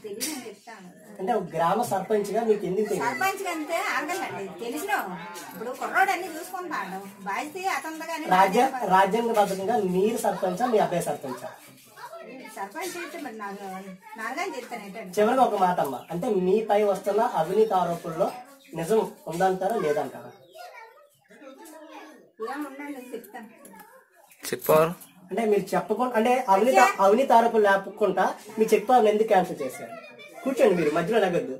అంటే ఒక గ్రామ సర్పంచ్ గా మీకు ఎందుకు సర్పంచ్ అంతే అడగండి తెలిసిన ఇప్పుడు కుర్రోడు అన్ని చూసుకుంటాడు బాధ్యత అతను రాజ్యాంగబద్ధంగా మీరు సర్పంచా మీ అబ్బాయి సర్పంచా? సర్పంచ్ అయితే మరి నాలుగని చెప్తాను. చివరిగా ఒక మాట అమ్మ, అంటే మీపై వస్తున్న అవినీతి ఆరోపణలో నిజం ఉందంటారా లేదంటారా? ఏముండండి చెప్తాను. చెప్పారు అంటే మీరు చెప్పకుండా అంటే అవినీతి ఆరోపణలు లేకుండా మీ చెక్ పవర్ ఎందుకు క్యాన్సిల్ చేశారు? కూర్చోండి, మీరు మధ్యలో లేగద్దు.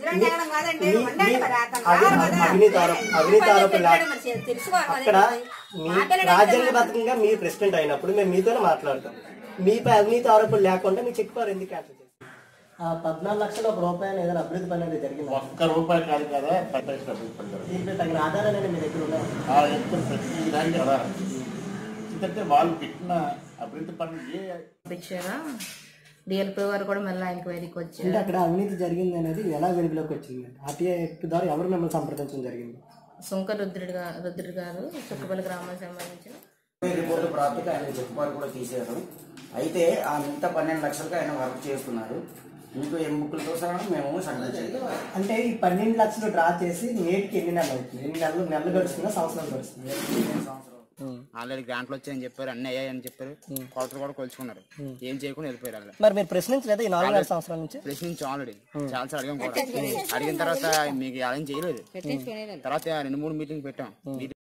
అవినీతి ఆరోపణలు అక్కడ రాజ్యాంగబద్ధంగా మీరు ప్రెసిడెంట్ అయినప్పుడు మేము మీతోనే మాట్లాడతాం. మీపై అవినీతి ఆరోపణలు లేకుండా మీ చెక్ పవర్ ఎందుకు క్యాన్సిల్ చేశారు? 14 లక్షల రూపాయలు ఏదైనా అభివృద్ధి పని అనేది జరిగింది? ఒక్క రూపాయి కాదు కదా, దీంట్లో తగిన ఆధారాలు మీ దగ్గర ఉన్నాయి కదా. ఎందుకంటే వాళ్ళు పెట్టిన అభివృద్ధి పనులు ఇచ్చారా డిఎల్పీ వారు కూడా మళ్ళీ ఎంక్వైరీకి వచ్చారు. అంటే అక్కడ అవినీతి జరిగింది అనేది ఎలా వెలుగులోకి వచ్చింది? ఆర్టీఐ యాక్ట్ ద్వారా ఎవరు మిమ్మల్ని సంప్రదించడం జరిగింది? సుంక రుద్రుడు గారు చుట్టుపల్లి గ్రామానికి సంబంధించిన రిపోర్టు ప్రాప్తికి ఆయన చెప్పుకోవాలి కూడా తీశారు. అయితే ఆ మిగతా 12 లక్షలకు ఆయన వర్క్ చేస్తున్నారు. మీకు ఏం బుక్లతో సహా మేము సబ్మిట్ చేయాలి. అంటే ఈ 12 లక్షలు డ్రా చేసి నేటికి ఎన్ని నెలలు అవుతుంది? ఎన్ని నెలలు గడుస్తుందా, సంవత్సరాలు గడుస్తుంది? ఆల్రెడీ గ్రాంట్లు వచ్చాయని చెప్పారు, అన్ని అయ్యాయని చెప్పారు, కొలతలు కూడా కొలుచుకున్నారు, ఏం చేయకుండా వెళ్ళిపోయారు. మరి మీరు ప్రశ్నించలేదు ఈ 4 సంవత్సరాల నుంచి? ప్రశ్నించి ఆల్రెడీ చాలా అడిగాం కూడా. అడిగిన తర్వాత మీకు ఏం చేయలేదు. తర్వాత 2-3 మీటింగ్ పెట్టాం.